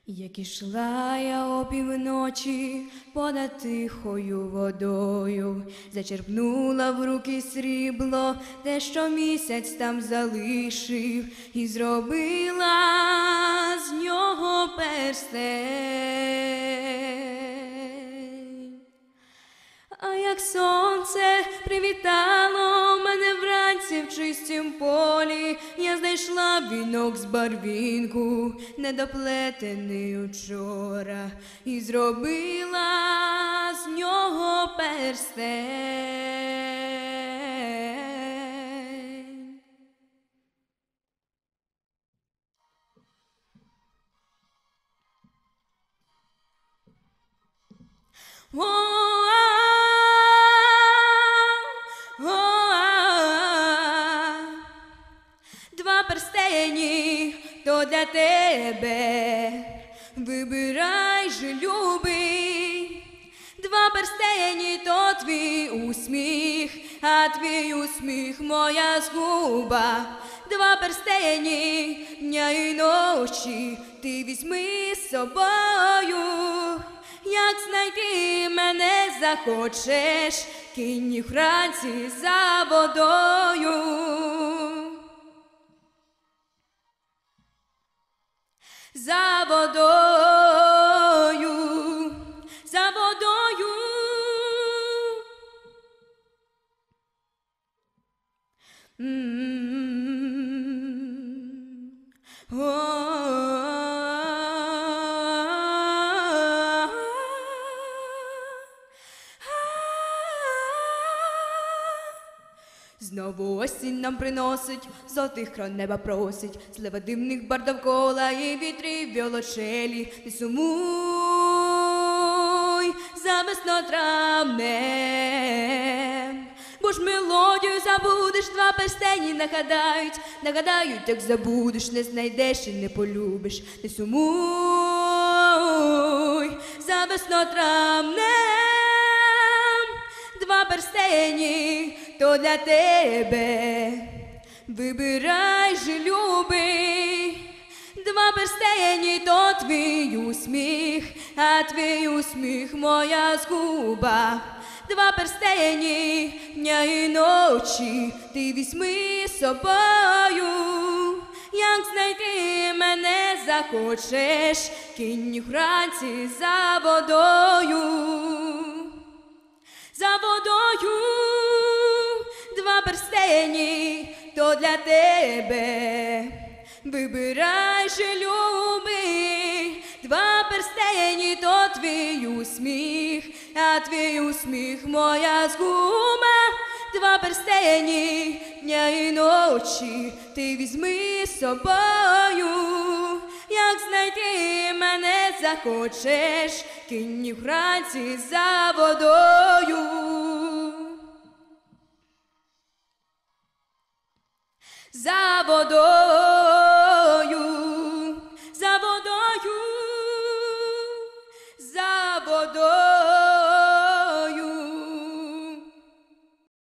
Як ішла я опівночі понад тихою водою, зачерпнула в руки срібло, те, що місяць там залишив, і зробила з нього перстень. А як сонце привітало мене вранці в чистім полі, я знайшла вінок з барвінку, недоплетений учора, і зробила з нього перстень. Два перстені то для тебе, вибирай же, любий. Два перстені то твій усміх, а твій усміх моя згуба. Два перстені дня і ночі ти візьми з собою. Як знайти мене захочеш, кинь їх вранці за водою. За водою, за водою. Знову осінь нам приносить, золотих крон неба просить, злива димних бар довкола і вітрів віолончелі. Не сумуй за веснотравнем, бо ж мелодію забудеш, два перстені нагадають, як забудеш, не знайдеш і не полюбиш. Не сумуй за веснотравнем, два перстені то для тебе, вибирай же, любий. Два перстені то твій усміх, а твій усміх моя згуба. Два перстені дня і ночі ти візьми з собою. Як знайти мене захочеш, кинь їх вранці за водою. За водою, два перстені то для тебе, вибирай же, любий. Два перстені то твій усміх, а твій усміх моя згуба. Два перстені дня і ночі ти візьми з собою. Як знайти мене захочеш, кинь їх вранці за водою. За водою.